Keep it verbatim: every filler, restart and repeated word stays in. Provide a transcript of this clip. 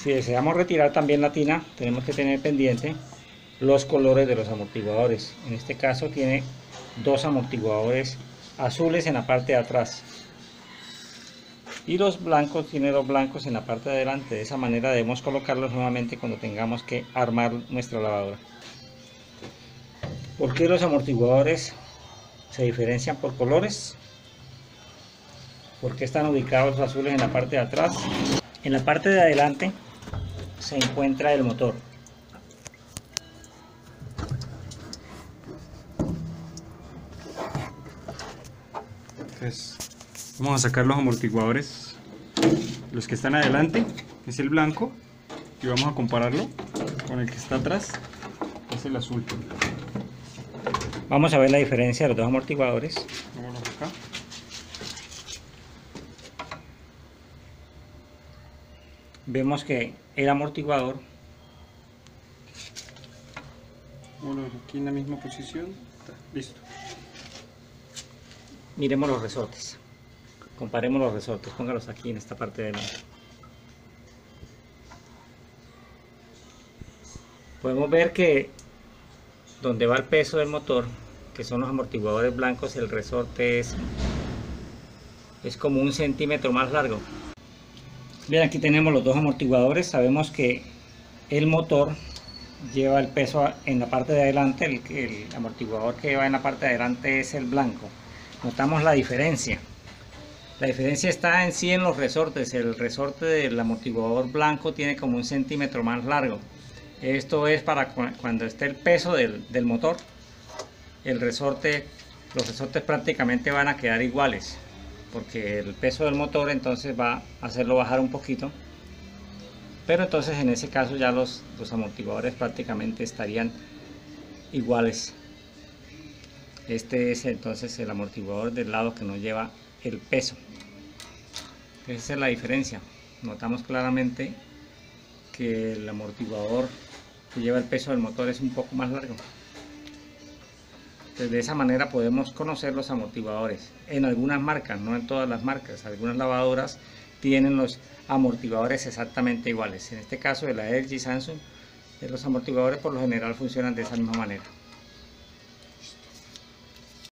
Si deseamos retirar también la tina, tenemos que tener pendiente los colores de los amortiguadores. En este caso tiene dos amortiguadores azules en la parte de atrás y los blancos, tiene dos blancos en la parte de adelante. De esa manera debemos colocarlos nuevamente cuando tengamos que armar nuestra lavadora. ¿Por qué los amortiguadores se diferencian por colores? Porque están ubicados los azules en la parte de atrás. En la parte de adelante se encuentra el motor. Entonces, vamos a sacar los amortiguadores. Los que están adelante es el blanco y vamos a compararlo con el que está atrás, es el azul. Vamos a ver la diferencia de los dos amortiguadores. Vámonos acá. Vemos que el amortiguador, Bueno, aquí en la misma posición. Está, listo. miremos los resortes, comparemos los resortes, póngalos aquí en esta parte de adelante. Podemos ver que donde va el peso del motor, que son los amortiguadores blancos, el resorte es, es como un centímetro más largo. Bien, aquí tenemos los dos amortiguadores. Sabemos que el motor lleva el peso en la parte de adelante, el, el amortiguador que va en la parte de adelante es el blanco. Notamos la diferencia. La diferencia está en sí en los resortes. El resorte del amortiguador blanco tiene como un centímetro más largo. Esto es para cuando esté el peso del, del motor, el resorte, los resortes prácticamente van a quedar iguales, porque el peso del motor entonces va a hacerlo bajar un poquito, pero entonces en ese caso ya los, los amortiguadores prácticamente estarían iguales. Este es entonces el amortiguador del lado que no lleva el peso. Esa es la diferencia. Notamos claramente que el amortiguador que lleva el peso del motor es un poco más largo. Entonces, de esa manera podemos conocer los amortiguadores en algunas marcas, no en todas las marcas. Algunas lavadoras tienen los amortiguadores exactamente iguales. En este caso de la L G, Samsung, los amortiguadores por lo general funcionan de esa misma manera.